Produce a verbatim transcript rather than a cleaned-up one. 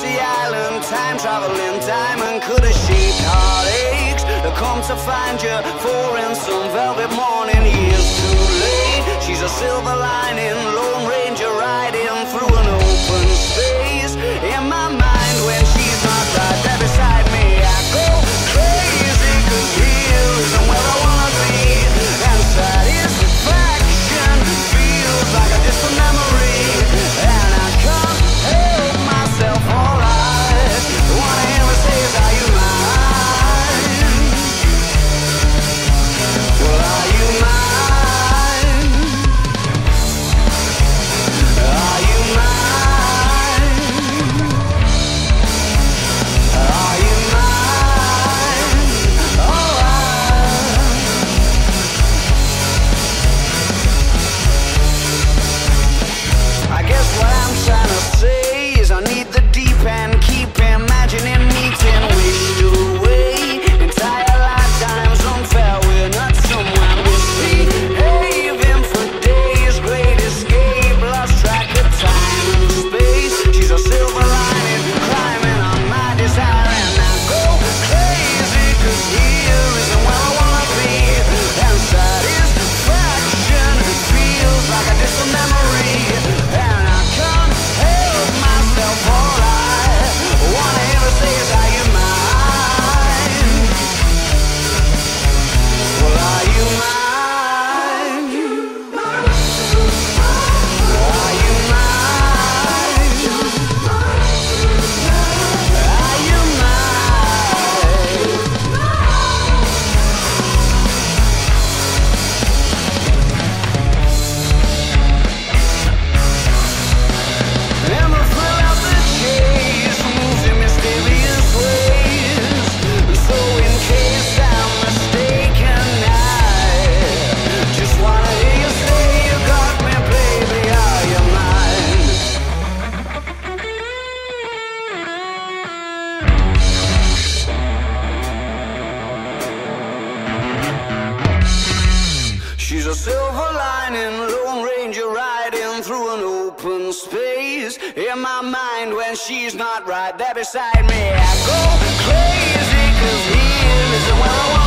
fantasy island, time traveling diamond could have shaped heartaches. I come to find you, for in some velvet morning, years too late. She's a silver lining, Lone Ranger riding through an open space. In my mind, when she's not right there beside me, I go crazy, cause here isn't where I wanna be. And satisfaction feels like a distant memory, and I can't help myself, alright. The one I ever say is, are you mine? Well, are you mine? Are you mine? Are you mine? Alright. I guess what I'm trying to say is I need the deep end, keep imagining meeting wished away. Entire lifetimes unfair, we're not someone misbehaving for days. Great escape, lost track of time and space. She's a silver lining, climbing on my desire, and I go crazy, cause here isn't where I wanna be. And satisfaction feels like a distant memory, and I can't help myself, alright. One I ever say is, are you mine? Well, are you mine? Are you mine? Are you mine? And the thrill of the chase moves in mysterious ways. So in case I'm mistaken, I just wanna hear you say you got me, baby, are you mine? She's a silver lining, Lone Ranger riding through an open space. In my mind, when she's not right there beside me, I go crazy, cause here isn't where I want